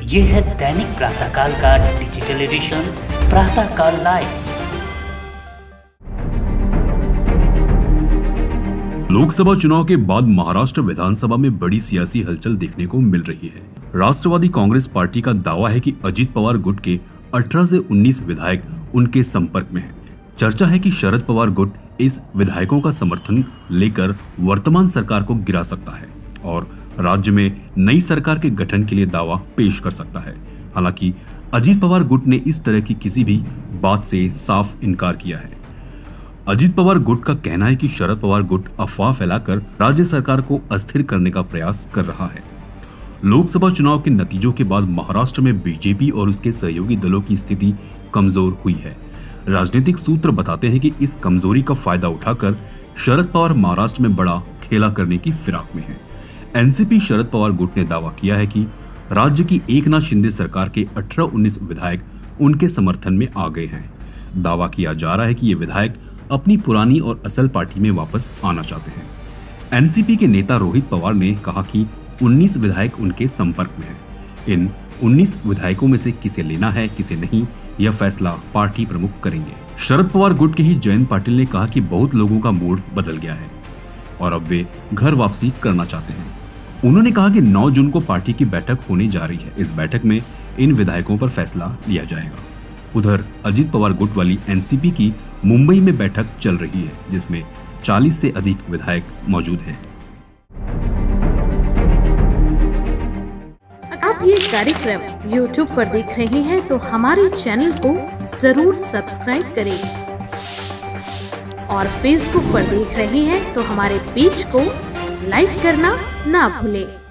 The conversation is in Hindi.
ये है दैनिक प्रातःकाल का digital edition Pratahkal live. Lok Sabha चुनाव के बाद महाराष्ट्र विधानसभा में बड़ी सियासी हलचल देखने को मिल रही है। राष्ट्रवादी कांग्रेस पार्टी का दावा है कि अजित पवार गुट के 18 से 19 विधायक उनके संपर्क में हैं। चर्चा है कि शरद पवार गुट इस विधायकों का समर्थन लेकर वर्तमान सरकार को गिरा सकता है और राज्य में नई सरकार के गठन के लिए दावा पेश कर सकता है। हालांकि अजित पवार गुट ने इस तरह की किसी भी बात से साफ इनकार किया है। अजित पवार गुट का कहना है कि शरद पवार गुट अफवाह फैलाकर राज्य सरकार को अस्थिर करने का प्रयास कर रहा है। लोकसभा चुनाव के नतीजों के बाद महाराष्ट्र में बीजेपी और उसके सहयोगी दलों की स्थिति कमजोर हुई है। राजनीतिक सूत्र बताते हैं कि इस कमजोरी का फायदा उठाकर शरद पवार महाराष्ट्र में बड़ा खेला करने की फिराक में है। एनसीपी शरद पवार गुट ने दावा किया है कि राज्य की एकनाथ शिंदे सरकार के 18-19 विधायक उनके समर्थन में आ गए हैं। दावा किया जा रहा है कि ये विधायक अपनी पुरानी और असल पार्टी में वापस आना चाहते हैं। एनसीपी के नेता रोहित पवार ने कहा कि 19 विधायक उनके संपर्क में हैं। इन 19 विधायकों में से किसे लेना है किसे नहीं, यह फैसला पार्टी प्रमुख करेंगे। शरद पवार गुट के ही जयंत पाटिल ने कहा कि बहुत लोगों का मूड बदल गया है और अब वे घर वापसी करना चाहते हैं। उन्होंने कहा कि 9 जून को पार्टी की बैठक होने जा रही है। इस बैठक में इन विधायकों पर फैसला लिया जाएगा। उधर अजित पवार गुट वाली एनसीपी की मुंबई में बैठक चल रही है, जिसमें 40 से अधिक विधायक मौजूद हैं। आप ये कार्यक्रम YouTube पर देख रहे हैं तो हमारे चैनल को जरूर सब्सक्राइब करें और Facebook पर देख रहे हैं तो हमारे पेज को लाइक करना ना भूलें।